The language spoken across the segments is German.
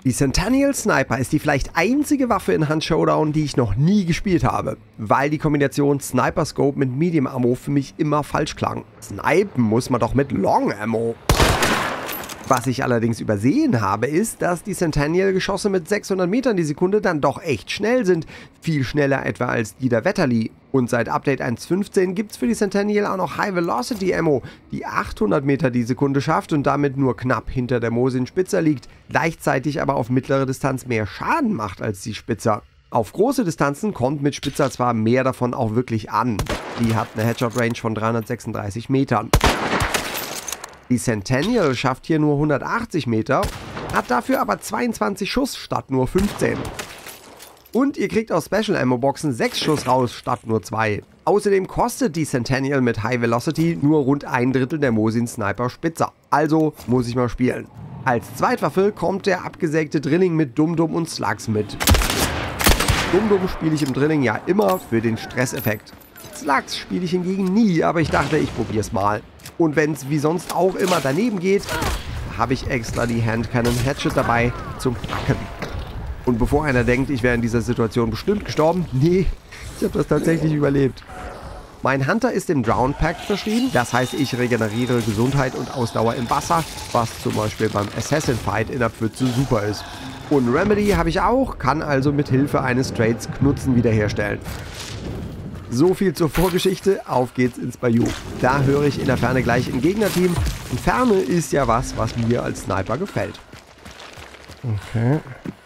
Die Centennial Sniper ist die vielleicht einzige Waffe in Hunt Showdown, die ich noch nie gespielt habe, weil die Kombination Sniper Scope mit Medium Ammo für mich immer falsch klang. Snipen muss man doch mit Long Ammo. Was ich allerdings übersehen habe, ist, dass die Centennial-Geschosse mit 600 Metern die Sekunde dann doch echt schnell sind. Viel schneller etwa als die der Wetterli. Und seit Update 1.15 gibt es für die Centennial auch noch High Velocity Ammo, die 800 Meter die Sekunde schafft und damit nur knapp hinter der Mosin Spitzer liegt, gleichzeitig aber auf mittlere Distanz mehr Schaden macht als die Spitzer. Auf große Distanzen kommt mit Spitzer zwar mehr davon auch wirklich an. Die hat eine Headshot-Range von 336 Metern. Die Centennial schafft hier nur 180 Meter, hat dafür aber 22 Schuss statt nur 15. Und ihr kriegt aus Special Ammo Boxen 6 Schuss raus statt nur 2. Außerdem kostet die Centennial mit High Velocity nur rund ein Drittel der Mosin Sniper Spitzer. Also muss ich mal spielen. Als Zweitwaffe kommt der abgesägte Drilling mit Dum-Dum und Slugs mit. Dum-Dum spiele ich im Drilling ja immer für den Stresseffekt. Slugs spiele ich hingegen nie, aber ich dachte, ich probiere es mal. Und wenn es wie sonst auch immer daneben geht, habe ich extra die Handcannon Hatchet dabei zum Packen. Und bevor einer denkt, ich wäre in dieser Situation bestimmt gestorben, nee, ich habe das tatsächlich überlebt. Mein Hunter ist im Drown Pact verschrieben, das heißt, ich regeneriere Gesundheit und Ausdauer im Wasser, was zum Beispiel beim Assassin Fight in der Pfütze super ist. Und Remedy habe ich auch, kann also mit Hilfe eines Trades Knutzen wiederherstellen. So viel zur Vorgeschichte, auf geht's ins Bayou. Da höre ich in der Ferne gleich im Gegnerteam. Und Ferne ist ja was mir als Sniper gefällt. Okay.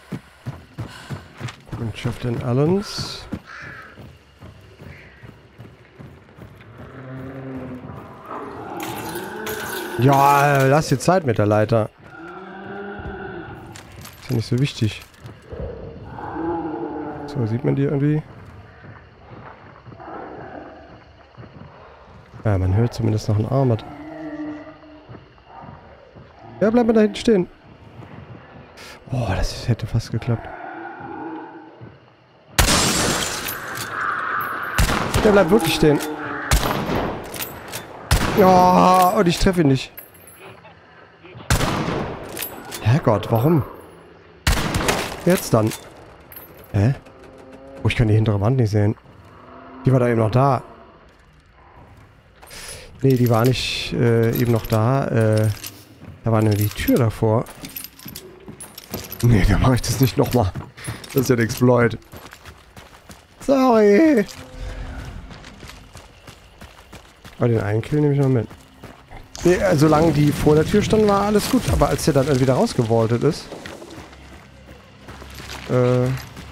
Mannschaft in Allens. Ja, lass dir Zeit mit der Leiter. Ist ja nicht so wichtig. So, sieht man die irgendwie? Ja, man hört zumindest noch einen Armored. Ja, bleib mal da hinten stehen. Oh, das hätte fast geklappt. Der bleibt wirklich stehen. Ja, und ich treffe ihn nicht. Herrgott, warum? Jetzt dann. Hä? Oh, ich kann die hintere Wand nicht sehen. Die war da eben noch da. Nee, die war nicht eben noch da. Da war nämlich die Tür davor. Nee, da mache ich das nicht nochmal. Das ist ja ein Exploit. Sorry. Aber den einen Kill nehme ich noch mit. Nee, solange die vor der Tür standen, war alles gut. Aber als der dann irgendwie da rausgewoltet ist... das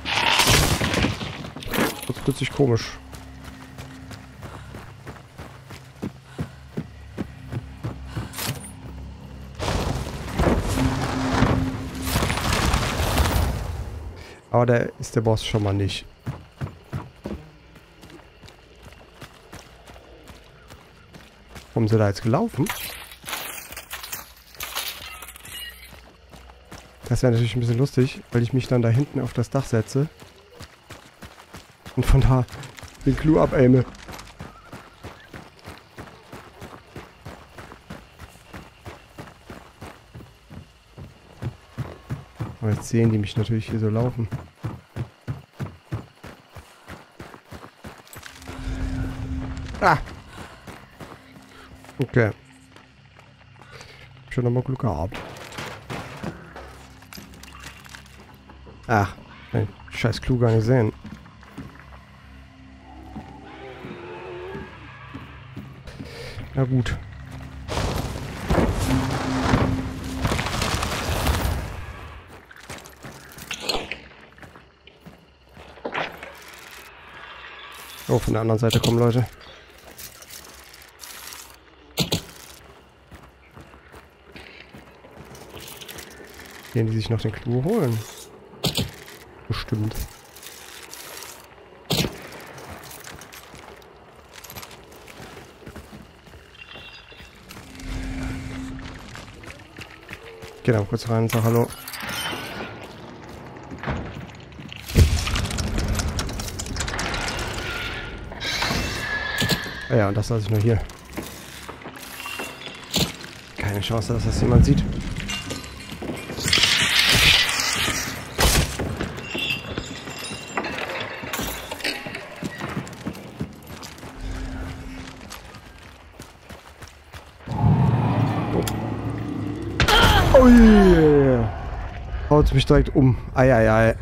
ist plötzlich komisch. Aber da ist der Boss schon mal nicht. Warum sind da jetzt gelaufen? Das wäre natürlich ein bisschen lustig, weil ich mich dann da hinten auf das Dach setze. Und von da den Clou abaime. Aber jetzt sehen die mich natürlich hier so laufen. Ah! Okay. Schon nochmal Glück gehabt. Ach, den scheiß Clou gar nicht sehen. Na gut. Oh, von der anderen Seite kommen Leute. Gehen die sich noch den Clou holen? Bestimmt. Geh da kurz rein und sag Hallo. Ah ja, und das lasse ich nur hier. Keine Chance, dass das jemand sieht. Haut mich direkt um. Eieiei.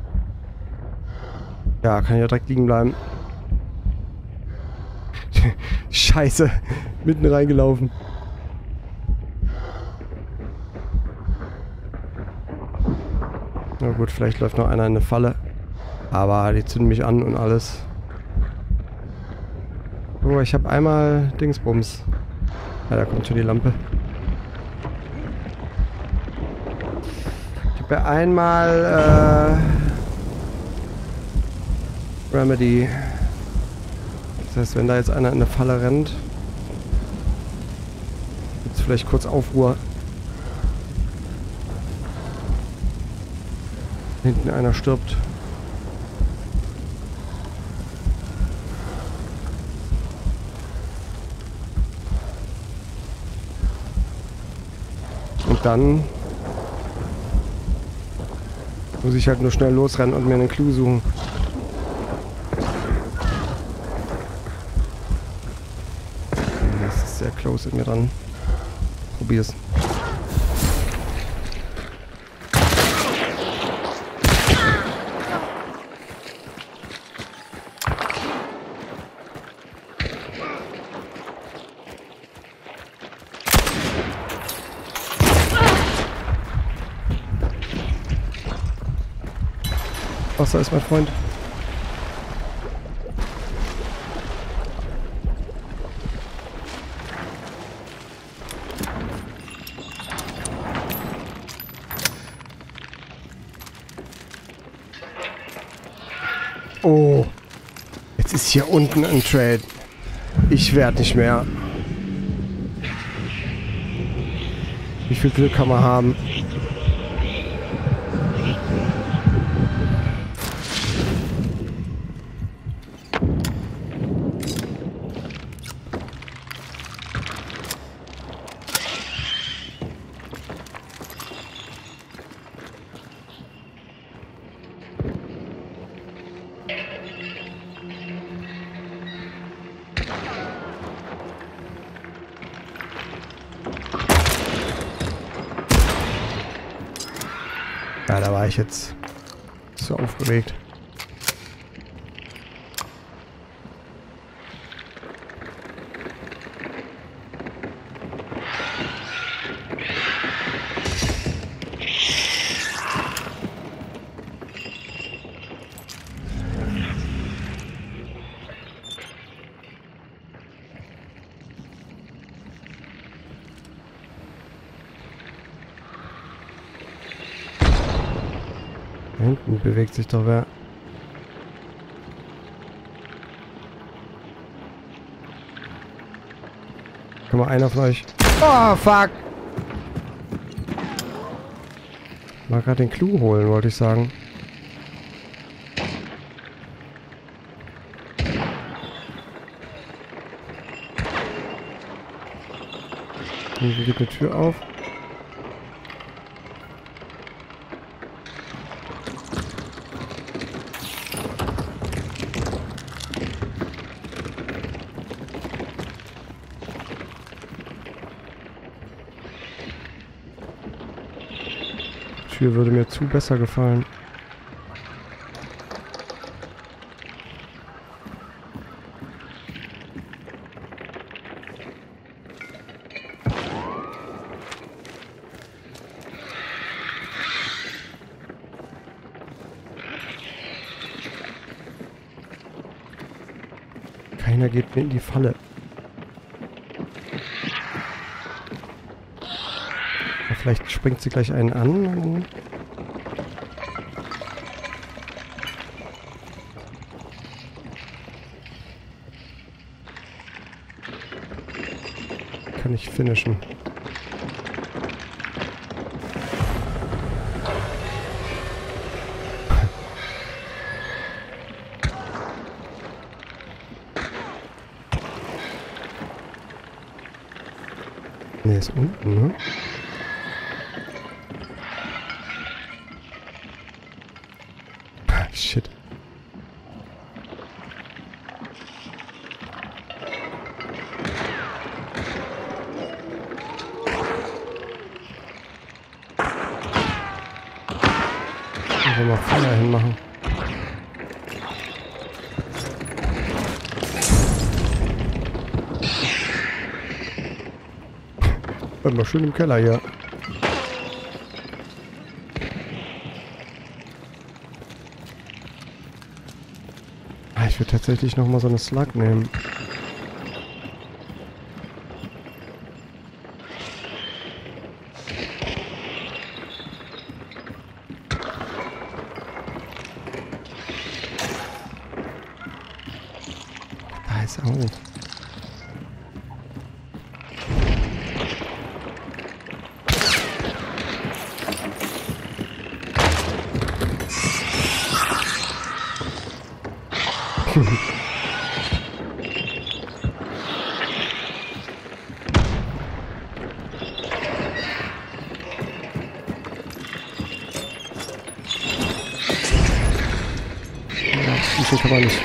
Ja, kann ja direkt liegen bleiben. Scheiße. Mitten reingelaufen. Na gut, vielleicht läuft noch einer in eine Falle. Aber die zünden mich an und alles. Oh, ich habe einmal Dingsbums. Ja, da kommt schon die Lampe. Ich habe ja einmal Remedy. Das heißt, wenn da jetzt einer in eine Falle rennt, gibt es vielleicht kurz Aufruhr. Hinten einer stirbt. Und dann muss ich halt nur schnell losrennen und mir einen Clou suchen. Das ist sehr close in mir dran. Probier's. Wasser ist mein Freund. Oh. Jetzt ist hier unten ein Trade. Ich werde nicht mehr. Wie viel Glück kann man haben? Ja, da war ich jetzt so aufgeregt. Da hinten bewegt sich doch wer. Komm mal, einer von euch. Oh, fuck! Mal gerade den Clou holen, wollte ich sagen. Hier geht eine Tür auf. Die Tür würde mir zu besser gefallen. Keiner geht mir in die Falle. Ja, vielleicht springt sie gleich einen an. Kann ich finishen. Ne, ist unten, ne? Shit. wir mal Feuer hinmachen. Bleib mal schön im Keller hier. Ich würde tatsächlich noch mal so eine Slug nehmen. Da ist auch. Schießen kann man nicht.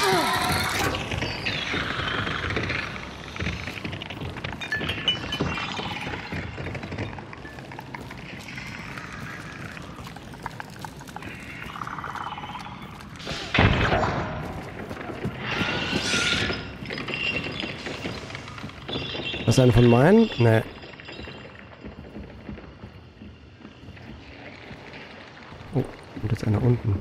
Das ist eine von meinen? Nee. Oh, und jetzt einer unten.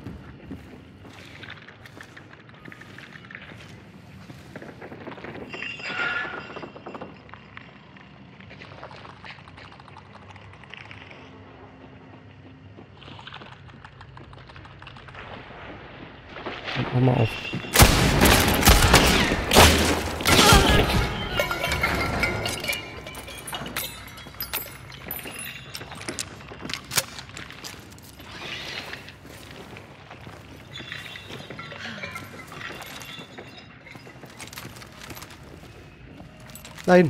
Hör mal auf. Nein.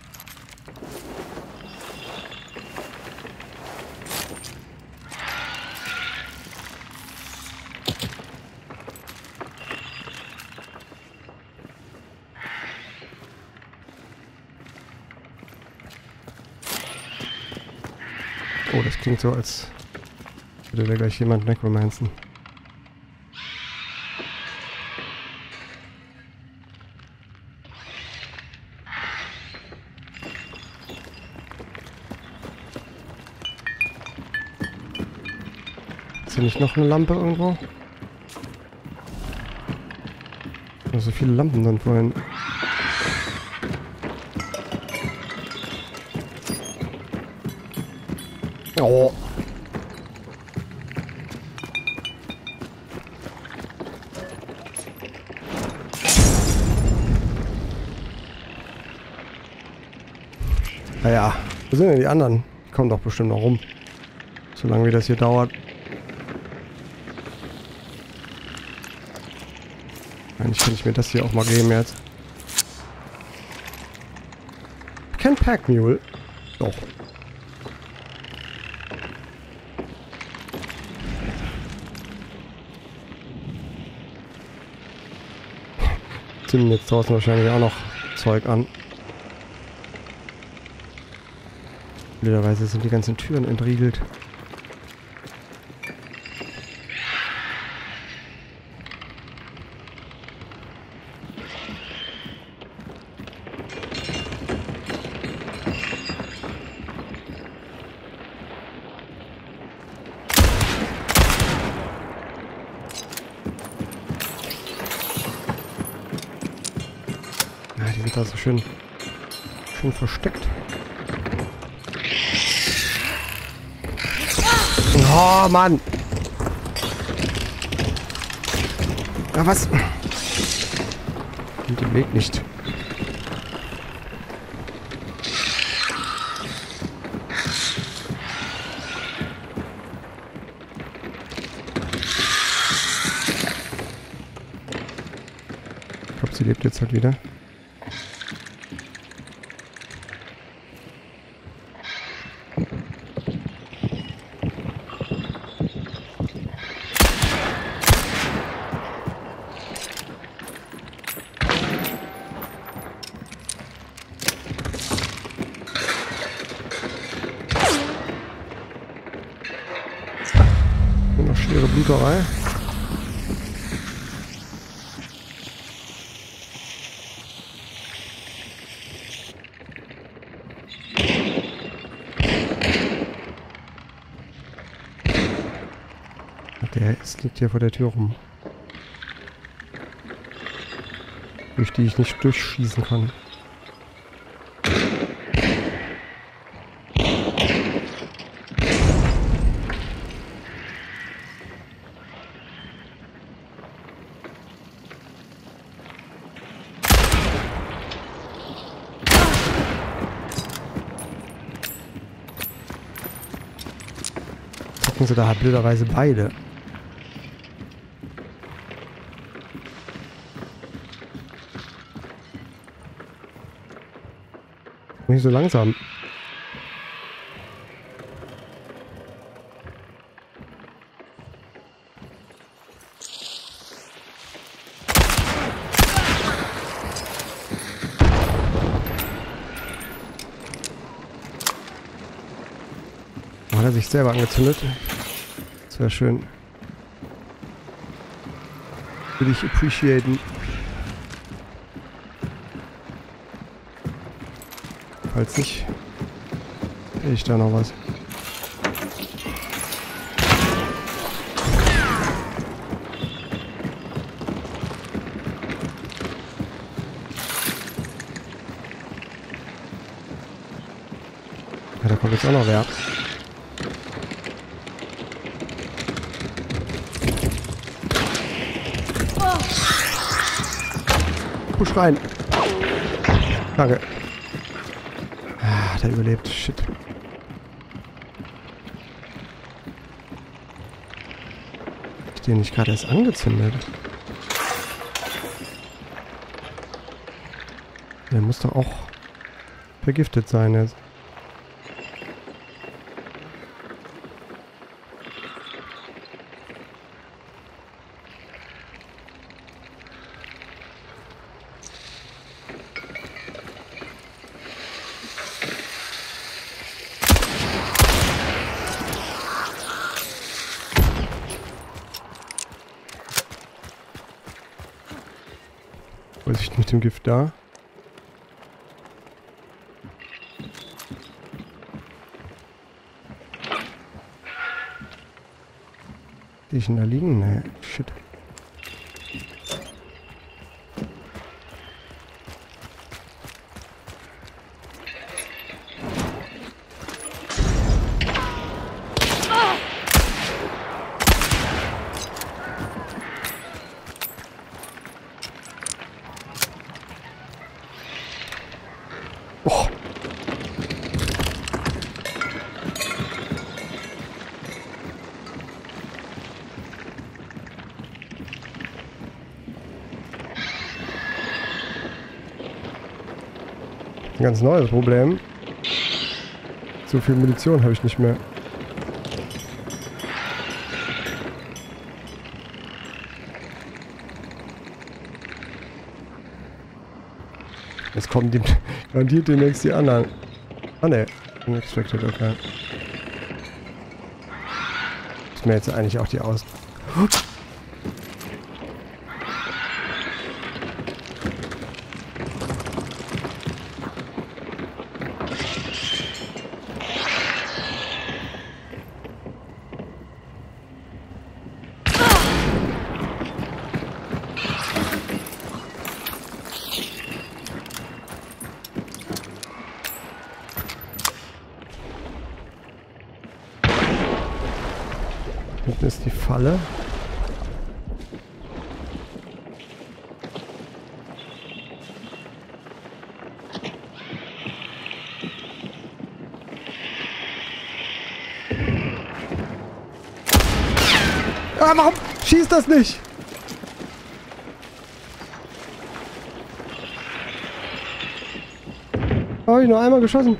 Oh, das klingt so, als würde da gleich jemand necromanzen. Ist hier nicht noch eine Lampe irgendwo? So viele Lampen dann vorhin. Oh. Naja, wo sind denn die anderen? Die kommen doch bestimmt noch rum. Solange wie das hier dauert. Eigentlich kann ich mir das hier auch mal geben jetzt. Kein Pack Mule. Doch. Zünden jetzt draußen wahrscheinlich auch noch Zeug an. Blöderweise sind die ganzen Türen entriegelt. Die sind da so schön versteckt. Oh, Mann! Ja, was? Und den Weg nicht. Ich glaube, sie lebt jetzt halt wieder. Und noch schwere Bluterei. Es liegt hier vor der Tür rum. Durch die ich nicht durchschießen kann. Gucken sie da halt blöderweise beide. Nicht so langsam. Hat er sich selber angezündet? Das wäre schön. Würde ich appreciaten. Falls nicht, sehe ich da noch was. Ja, da kommt jetzt auch noch wer. Push rein. Danke. Der überlebt. Shit. Ich den nicht gerade erst angezündet. Der muss doch auch vergiftet sein jetzt. Vorsicht mit dem Gift da. Sehe ich ihn da liegen? Nee, shit. Oh. Ein ganz neues Problem. So viel Munition habe ich nicht mehr. Jetzt kommen die garantiert demnächst die anderen. Ah ne, unexpected, okay. Ist mir jetzt eigentlich auch die aus. Hinten ist die Falle. Ah, warum schießt das nicht? Habe ich nur einmal geschossen?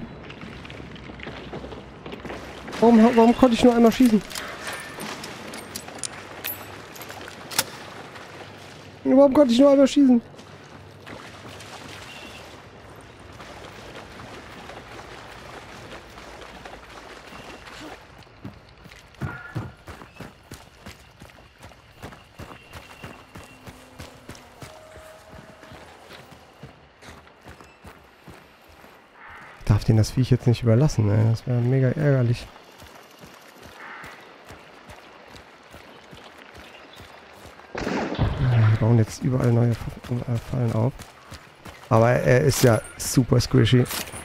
Warum konnte ich nur einmal schießen? Warum konnte ich nur einmal schießen? darf den das Viech jetzt nicht überlassen, ey. Das wäre mega ärgerlich. Wir bauen jetzt überall neue Fallen auf. Aber er ist ja super squishy.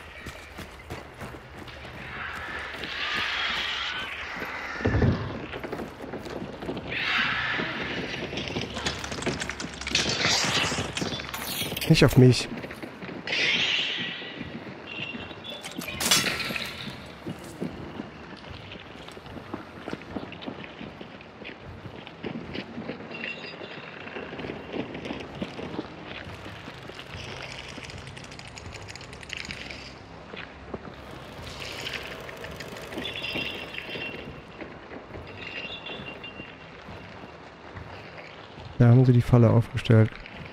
Nicht auf mich. Da haben sie die Falle aufgestellt.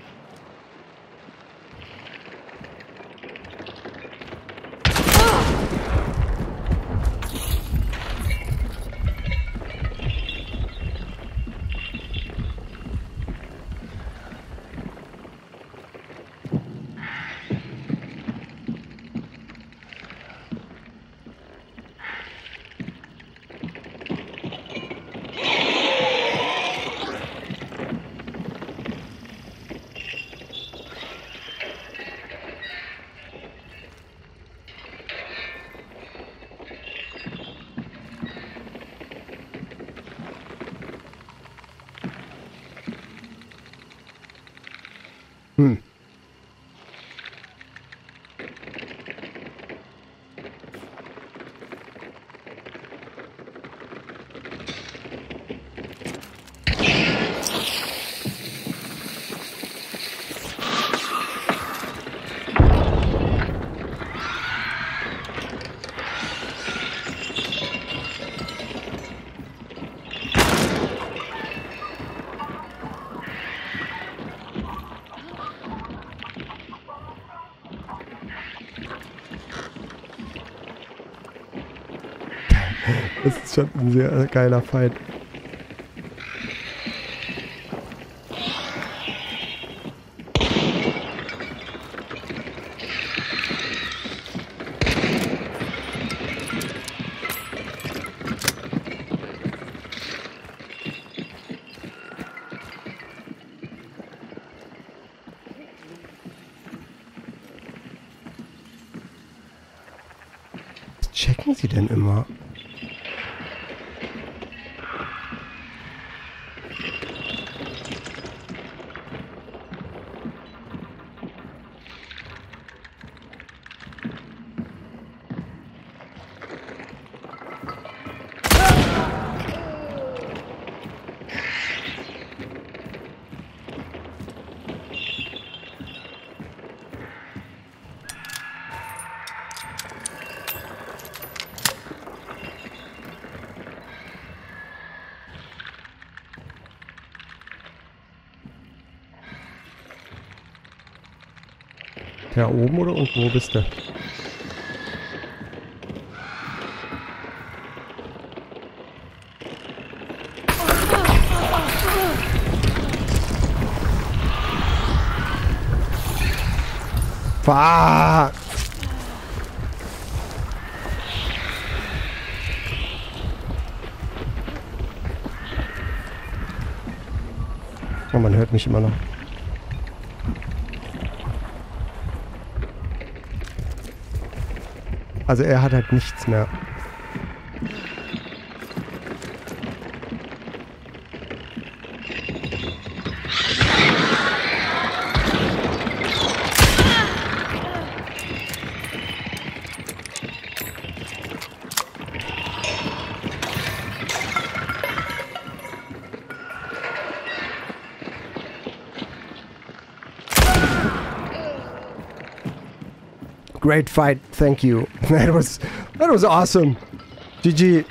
Das ist schon ein sehr geiler Fight. Was checken sie denn immer? Ja, oben oder unten? Wo bist du? Fuck! Oh, man hört mich immer noch. Also er hat halt nichts mehr. Great fight, thank you. That was awesome. GG.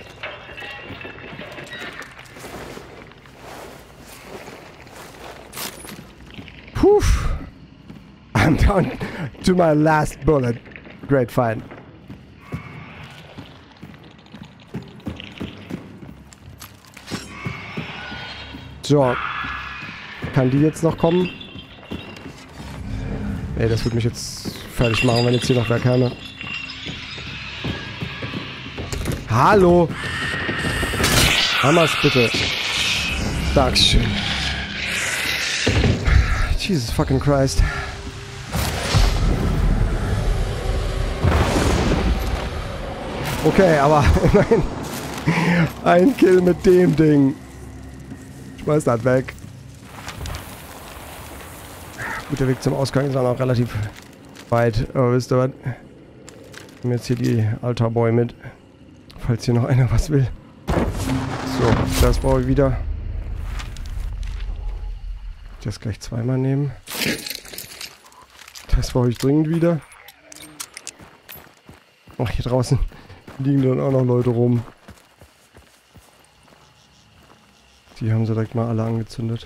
Whew. I'm down to my last bullet. Great fight. So. Kann die jetzt noch kommen? Ey, das wird mich jetzt fertig machen, wenn jetzt hier noch wer käme. Hallo. Hammers bitte. Dankeschön. Jesus fucking Christ. Okay, aber immerhin ein Kill mit dem Ding. Schmeiß das weg. Gut, der Weg zum Ausgang ist auch noch relativ weit. Aber wisst ihr was? Ich nehme jetzt hier die Altarboy mit. Falls hier noch einer was will. So, das brauche ich wieder. Das gleich zweimal nehmen. Das brauche ich dringend wieder. Ach, hier draußen liegen dann auch noch Leute rum. Die haben sie direkt mal alle angezündet.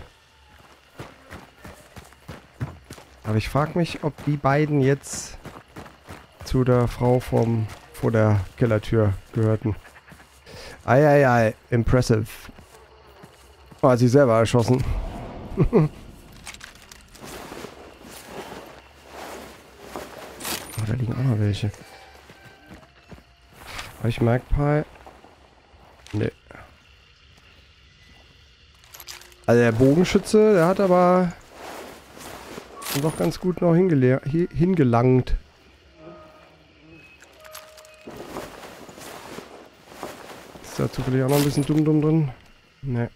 Aber ich frage mich, ob die beiden jetzt zu der Frau vor der Kellertür gehörten. Eieiei, impressive. Oh, hat sie selber erschossen. Oh, da liegen auch noch welche. Habe ich Magpie? Nee. Also der Bogenschütze, der hat aber doch ganz gut noch hingelangt. Ist da zufällig auch noch ein bisschen dumm drin? Nee.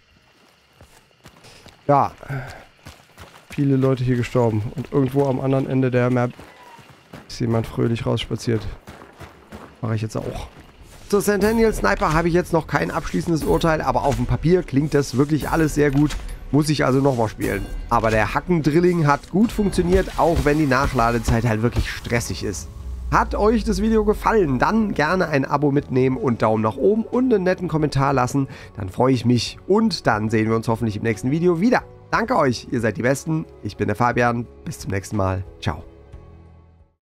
Ja. Viele Leute hier gestorben. Und irgendwo am anderen Ende der Map ist jemand fröhlich rausspaziert. Mache ich jetzt auch. Zur Centennial Sniper habe ich jetzt noch kein abschließendes Urteil, aber auf dem Papier klingt das wirklich alles sehr gut. Muss ich also nochmal spielen. Aber der Hackendrilling hat gut funktioniert, auch wenn die Nachladezeit halt wirklich stressig ist. Hat euch das Video gefallen, dann gerne ein Abo mitnehmen und Daumen nach oben und einen netten Kommentar lassen. Dann freue ich mich und dann sehen wir uns hoffentlich im nächsten Video wieder. Danke euch, ihr seid die Besten. Ich bin der Fabian. Bis zum nächsten Mal. Ciao.